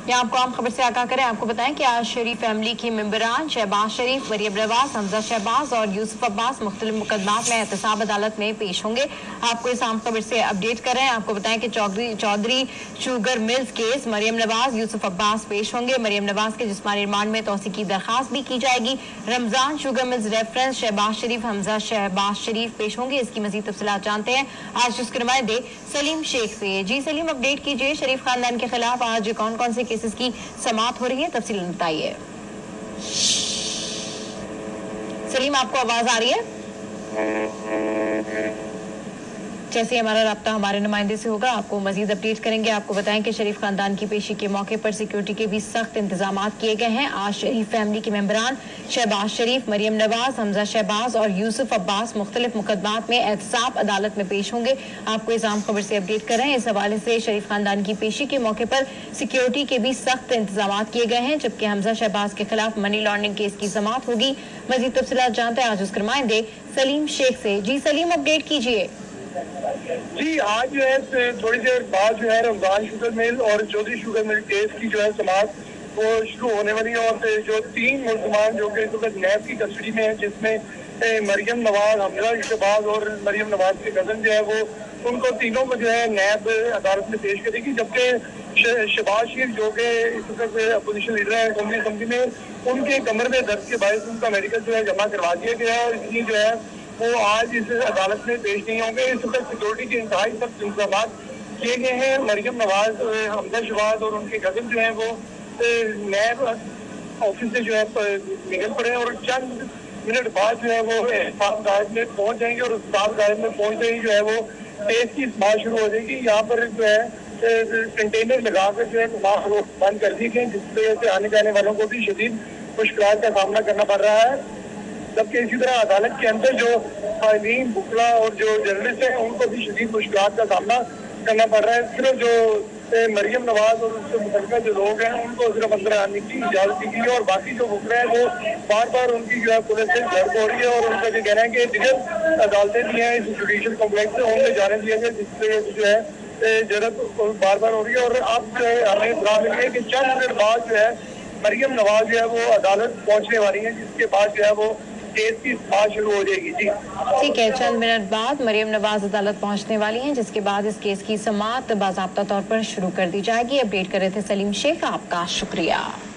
यहाँ आपको आम खबर से आगाह करें, आपको बताएं कि आज शरीफ फैमिली की मेंबरान शहबाज शरीफ, मरियम नवाज, हमजा शहबाज और यूसुफ अब्बास मुख्तलिफ मुकदमात में एहतसाब अदालत में पेश होंगे। आपको इस आम खबर से अपडेट कर रहे हैं। आपको बताएं कि Chaudhry sugar mills case Maryam Nawaz, Yusuf Abbas पेश होंगे। मरियम नवाज के जिस्मानी रिमांड में तौसी की दरखास्त भी की जाएगी। Ramzan sugar mills reference Shahbaz Sharif, Hamza Shahbaz Sharif पेश होंगे। इसकी मजीद तफसीलात जानते हैं आज उसके नुमाइंदे सलीम शेख से। जी सलीम, अपडेट कीजिए, शरीफ खानदान के खिलाफ आज कौन कौन से केसेस की समाअत हो रही है, तफसील बताइए। सलीम, आपको आवाज आ रही है? जैसे हमारा राब्ता हमारे नुमाइंदे से होगा आपको मजीद अपडेट करेंगे। आपको बताएं कि शरीफ खानदान की पेशी के मौके पर सिक्योरिटी के भी सख्त इंतजाम किए गए हैं। आज शरीफ फैमिली के मेंबरान शहबाज शरीफ, मरियम नवाज, हमजा शहबाज और यूसुफ अब्बास मुख्तलिफ मुकदमात में एहतसाब अदालत में पेश होंगे। आपको इस आम खबर से अपडेट कर रहे हैं। इस हवाले से शरीफ खानदान की पेशी के मौके पर सिक्योरिटी के भी सख्त इंतजाम किए गए हैं, जबकि हमजा शहबाज के खिलाफ मनी लॉन्ड्रिंग केस की समाअत होगी। मजीद तफसीलात जानते हैं आज उसके नुमाइंदे सलीम शेख से। जी सलीम, अपडेट कीजिए। जी, आज जो है थोड़ी देर बाद जो है रमजान शुगर मिल और चौधरी शुगर मिल केस की जो है समाअत वो शुरू होने वाली है। और जो 3 मुल्जमान जो कि इस वक्त नैब की कस्टडी में है, जिसमें मरियम नवाज, हमजा शहबाज और मरियम नवाज के कजन जो है वो उनको तीनों को जो है नैब अदालत में पेश करेगी। जबकि शहबाज शरीफ जो कि इस वक्त अपोजिशन लीडर है असम्बली में, उनके कमर में दर्द के बायस उनका मेडिकल जो है जमा करवा दिया गया है और इसलिए जो है वो आज इस अदालत में पेश नहीं होंगे। इस वक्त सिक्योरिटी के इंतहाई सख्त इंतजाम किए गए हैं। मरियम नवाज, हमजा शहबाज और उनके कजन जो है वो नैब ऑफिस से जो है निकल पड़े और चंद मिनट बाद जो है वो साफ गायब में पहुंच जाएंगे और साफ गायब में पहुंचते ही जो है वो केस की समाअत शुरू हो जाएगी। यहाँ पर जो है कंटेनर लगाकर जो है तमाम रोड बंद कर दी गई, जिसकी वजह से आने जाने वालों को भी शदीद मुश्किल का सामना करना पड़ रहा है। जबकि इसी तरह अदालत के अंदर जो फाइलिन बुकला और जो जर्नलिस्ट हैं उनको भी शदीद मुश्किल का सामना करना पड़ रहा है। सिर्फ जो मरियम नवाज और उससे मुतल्लिका जो लोग हैं उनको सिर्फ अंदर आने की इजाजत दी गई है और बाकी जो बुकला है वो बार बार उनकी जो है पुलिस से झड़प हो रही है और उनका जो कहना है कि डिवीजन अदालतें भी हैं इस जुडिशल कॉम्प्लेक्स से, उनमें जाने दिया गया, जिससे जो है झड़प बार बार हो रही है। और अब जो है हमें इतला मिली है कि चंद मिनट बाद जो है मरियम नवाज जो है वो अदालत पहुंचने वाली है, जिसके बाद जो है वो केस की समाअत शुरू हो जाएगी। जी ठीक है, चंद मिनट बाद मरियम नवाज अदालत पहुंचने वाली हैं, जिसके बाद इस केस की समाअत बाज़ाब्ता तौर पर शुरू कर दी जाएगी। अपडेट कर रहे थे सलीम शेख, आपका शुक्रिया।